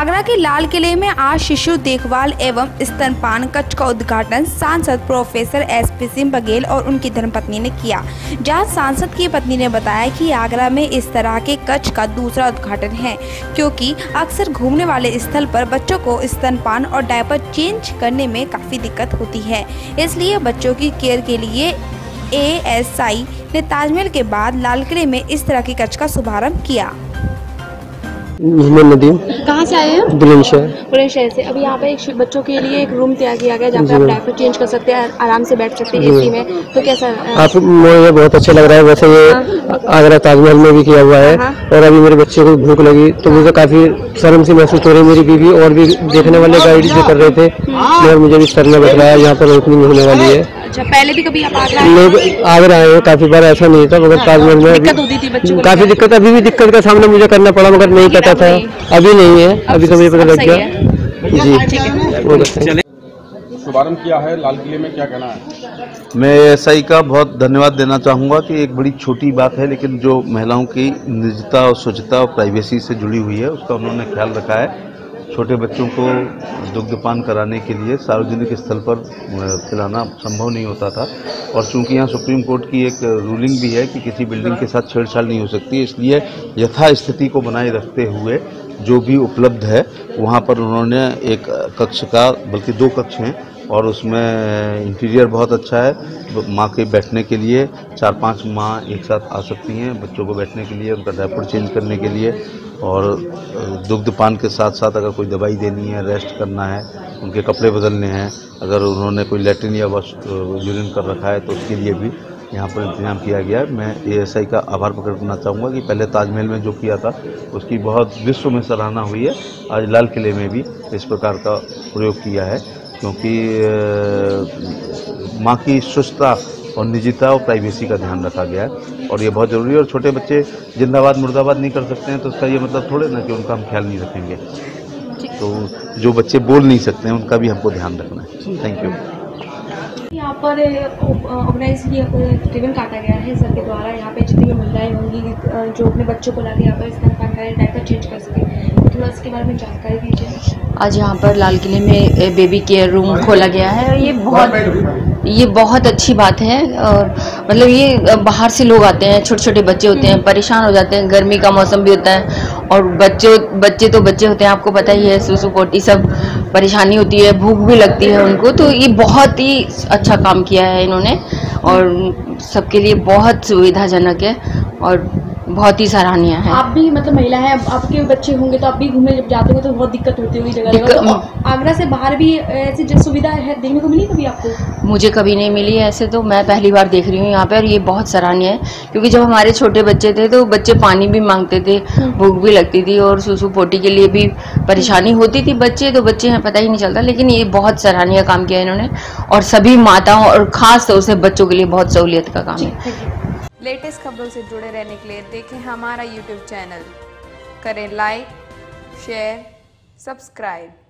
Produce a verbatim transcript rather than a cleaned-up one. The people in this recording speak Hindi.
आगरा के लाल किले में आज शिशु देखभाल एवं स्तनपान कक्ष का उद्घाटन सांसद professor S P Singh Baghel और उनकी धर्मपत्नी ने किया। जहां सांसद की पत्नी ने बताया कि आगरा में इस तरह के कक्ष का दूसरा उद्घाटन है, क्योंकि अक्सर घूमने वाले स्थल पर बच्चों को स्तनपान और डायपर चेंज करने में काफ़ी दिक्कत होती है। इसलिए बच्चों की केयर के लिए ए एस आई ने ताजमहल के बाद लाल किले में इस तरह के कक्ष का शुभारंभ किया। मोहम्मद नदीम। कहाँ से आए हैं? बुलंदशहर। बुलंदशहर से। अभी यहाँ पे एक बच्चों के लिए एक रूम तैयार किया गया जहाँ पे आप डायपर चेंज कर सकते हैं, आराम से बैठ सकते हैं एसी में। तो कैसा आप मुझे बहुत अच्छा लग रहा है। वैसे ये आगरा ताजमहल में भी किया हुआ है और अभी मेरे बच्चे को भूख लगी तो मुझे काफी शर्म सी महसूस हो रही है। मेरी बीवी और भी देखने वाले गाइड जो कर रहे थे और मुझे भी शर्म लग रहा है। यहाँ पर ओपनिंग होने वाली है। अच्छा, पहले भी कभी आप आगरा लोग आगरा आए हैं, काफी बार ऐसा नहीं था, मगर ताजमहल में दिक्कत होती थी बच्चों को। काफी दिक्कत, अभी भी दिक्कत का सामना मुझे करना पड़ा, मगर नहीं पता था। अभी नहीं है, अभी तो मुझे पता लग गया जी। शुभारंभ किया है लाल किले में, क्या कहना है? मैं एस आई का बहुत धन्यवाद देना चाहूँगा कि एक बड़ी छोटी बात है, लेकिन जो महिलाओं की निजता और स्वच्छता और प्राइवेसी से जुड़ी हुई है उसका उन्होंने ख्याल रखा है। छोटे बच्चों को दुग्धपान कराने के लिए सार्वजनिक स्थल पर खिलाना संभव नहीं होता था, और चूंकि यहाँ सुप्रीम कोर्ट की एक रूलिंग भी है कि किसी बिल्डिंग के साथ छेड़छाड़ नहीं हो सकती, इसलिए यथास्थिति को बनाए रखते हुए जो भी उपलब्ध है वहाँ पर उन्होंने एक कक्ष का, बल्कि दो कक्ष हैं, और उसमें इंटीरियर बहुत अच्छा है। माँ के बैठने के लिए चार पांच माँ एक साथ आ सकती हैं, बच्चों को बैठने के लिए, उनका डायपर चेंज करने के लिए, और दुग्धपान के साथ साथ अगर कोई दवाई देनी है, रेस्ट करना है, उनके कपड़े बदलने हैं, अगर उन्होंने कोई लैट्रिन या यूरिन कर रखा है तो उसके लिए भी यहाँ पर इंतजाम किया गया है। मैं ए एस आई का आभार प्रकट करना चाहूँगा कि पहले ताजमहल में जो किया था उसकी बहुत विश्व में सराहना हुई है, आज लाल किले में भी इस प्रकार का प्रयोग किया है, क्योंकि माँ की स्वच्छता और निजता और प्राइवेसी का ध्यान रखा गया है, और ये बहुत ज़रूरी है। और छोटे बच्चे जिंदाबाद मुर्दाबाद नहीं कर सकते हैं तो उसका ये मतलब थोड़े ना कि उनका हम ख्याल नहीं रखेंगे। तो जो बच्चे बोल नहीं सकते हैं उनका भी हमको ध्यान रखना है। Thank you. यहाँ पर ऑर्गेनाइज रिबन काटा गया है सर के द्वारा। यहाँ पे जितनी भी महिलाएं होंगी जो अपने बच्चों को लाके यहाँ पर स्तनपान करें, डायपर चेंज कर सके, तो थोड़ा इसके बारे में जानकारी दीजिए। आज यहाँ पर लाल किले में बेबी केयर रूम खोला गया है और ये बहुत ये बहुत अच्छी बात है। और मतलब ये बाहर से लोग आते हैं, छोटे छोटे बच्चे होते हैं, परेशान हो जाते हैं, गर्मी का मौसम भी होता है, और बच्चे बच्चे तो बच्चे होते हैं, आपको पता ही है, सुसु पोटी सब परेशानी होती है, भूख भी लगती है उनको। तो ये बहुत ही अच्छा काम किया है इन्होंने और सबके लिए बहुत सुविधाजनक है और बहुत ही सराहनीय है। आप भी मतलब महिला है, आपके बच्चे होंगे तो आप भी घूमने जब जाते हो तो बहुत दिक्कत होती होगी जगह जगह। तो आगरा से बाहर भी ऐसी सुविधा है देखने को मिली कभी आपको? मुझे कभी नहीं मिली ऐसे, तो मैं पहली बार देख रही हूँ यहाँ पे, और ये बहुत सराहनीय है, क्योंकि जब हमारे छोटे बच्चे थे तो बच्चे पानी भी मांगते थे, भूख भी लगती थी और सुसु पोटी के लिए भी परेशानी होती थी। बच्चे तो बच्चे हैं, पता ही नहीं चलता, लेकिन ये बहुत सराहनीय काम किया इन्होंने, और सभी माताओं और खास तौर से बच्चों के लिए बहुत सहूलियत का काम है। लेटेस्ट खबरों से जुड़े रहने के लिए देखें हमारा यूट्यूब चैनल, करें लाइक, शेयर, सब्सक्राइब।